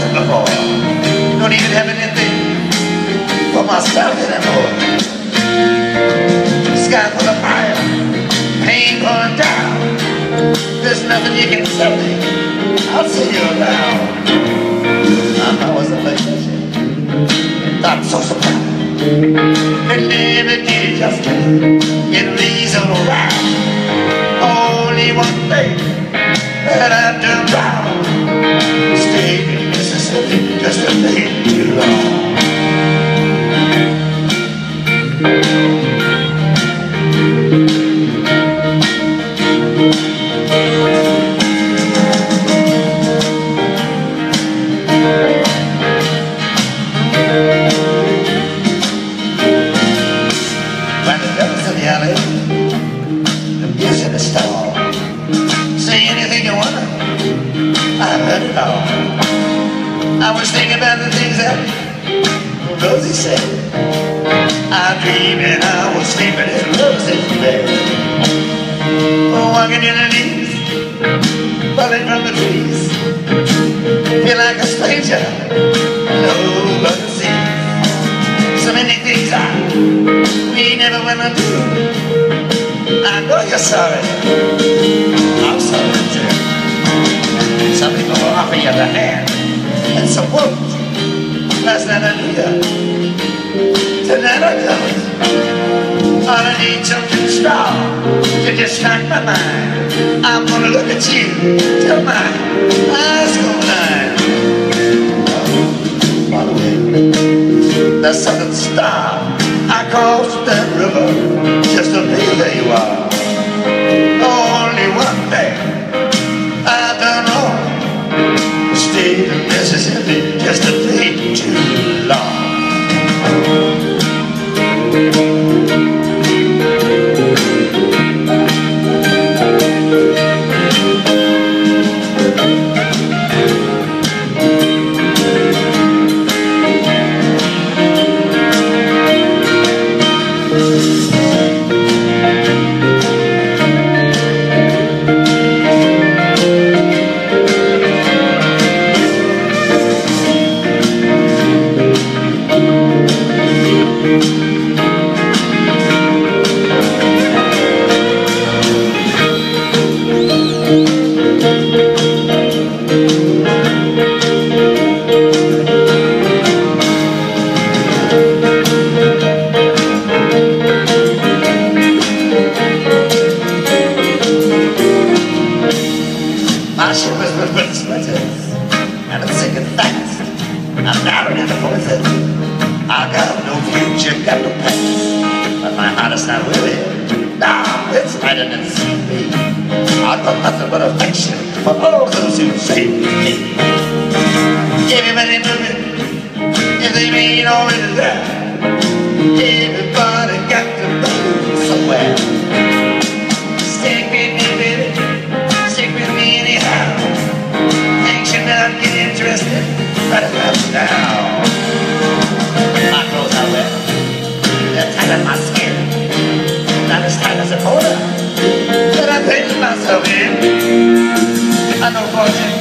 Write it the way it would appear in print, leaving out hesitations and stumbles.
myself before. Don't even have anything for myself anymore. Sky full of fire, pain pouring down. There's nothing you can tell me, I'll see you around. I was a vacation, not so surprised. And never did justice, it reason right. Only one thing that I've done wrong, stayed in Mississippi just a day too long. When the devil's in the alley, the music is stalled. Say anything you wanna, I've heard it all. I was thinking about the things that Rosie said. I dreamed and I was sleeping in Rosie's bed. Walking in the leaves, falling from the trees. Feel like a stranger, nobody sees. So many things we never went to do. I know you're sorry, I'm sorry too. Some people will offer you the hand and some won't. Last night I knew you, tonight I don't. All I need something strong to distract my mind. I'm gonna look at you till my eyes go blind. Follow me, the southern star. I crossed that river just to be where you are. Only one thing I've done wrong, stayed in Mississippi just to be too long. My ship was with splinters, and it's sinking fast. I'm down in the voices. I got no future, got no past. But my heart is not with it. Nah, it's lighter than the sea. I've got nothing but affection for all those who save me. Everybody moving, if they ain't already there. Everybody got to move somewhere. Stick with me, baby. Stick with me anyhow. Things should not get interested, but it happens now. My clothes are wet. They're tight on my skin. Not as tight as a quarter, but I painted myself in. I know fortune.